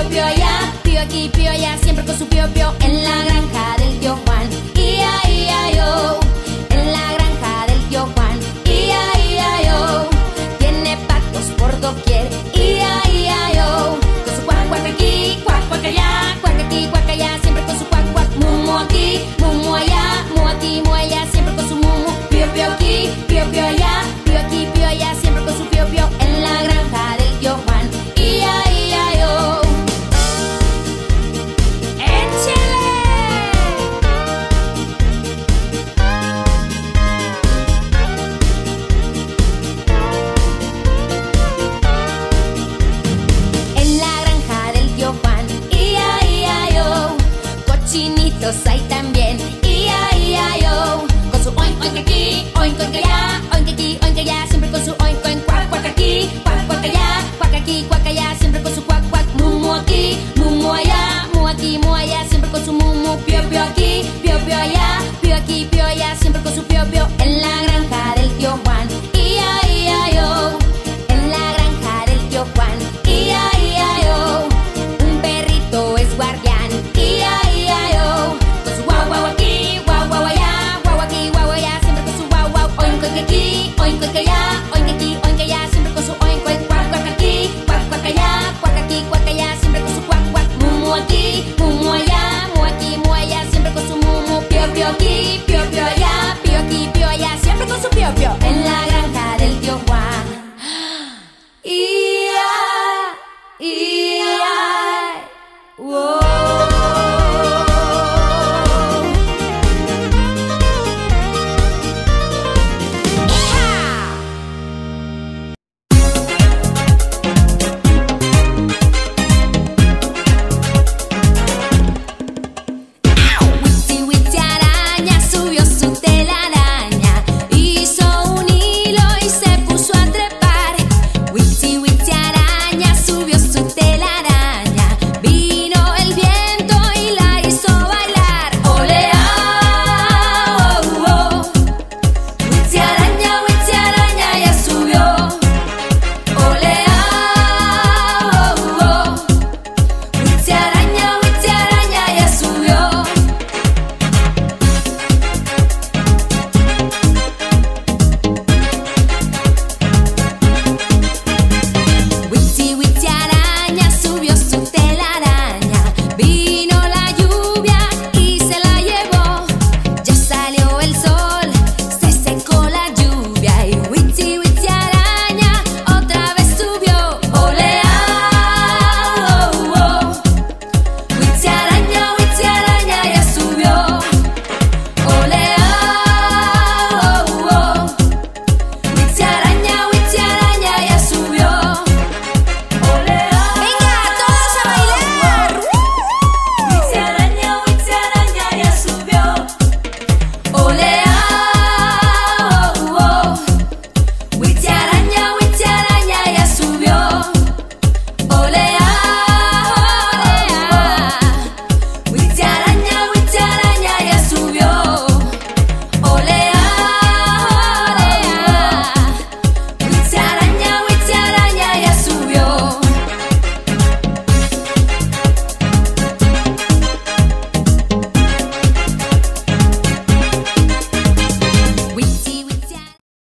pío allá, pío aquí, pío allá, siempre con su pío pío en la granja del tío Juan. Ia-ia-yo, en la granja del tío Juan. Ia-ia-yo, tiene patos por doquier. Ia-ia-yo, con su cuac cuac aquí, cuac allá, cuac aquí, cuac allá, siempre con su cuac cuac. Mumu aquí, mumu allá, mu aquí, mu allá, siempre con su mumu. Pío pío aquí, pío pío allá, pío aquí, pío allá, siempre con su pío pío en la granja del tío Juan. Ia-ia-yo. Cochinitos hay también, ia-ia-yo, con su oink oink aquí, oink oink allá, oink aquí, oink allá, siempre con su oink oink, cuac cuac aquí, cuac allá, cuac aquí, cuac allá, siempre con su cuac cuac. Mumu aquí, mumu allá, mu aquí, mu allá, siempre con su mumu. Pío pío aquí, pío pío allá, pío aquí, pío allá, siempre con su pío pío en la granja del tío Juan. Ia-ia-yo, en la granja del tío Juan. Ia-ia-yo, un perrito es guardián. Ia-ia-yo, con su guau guau aquí, guau guau allá, siempre con su guau guau. Oink oink aquí, oink oink allá,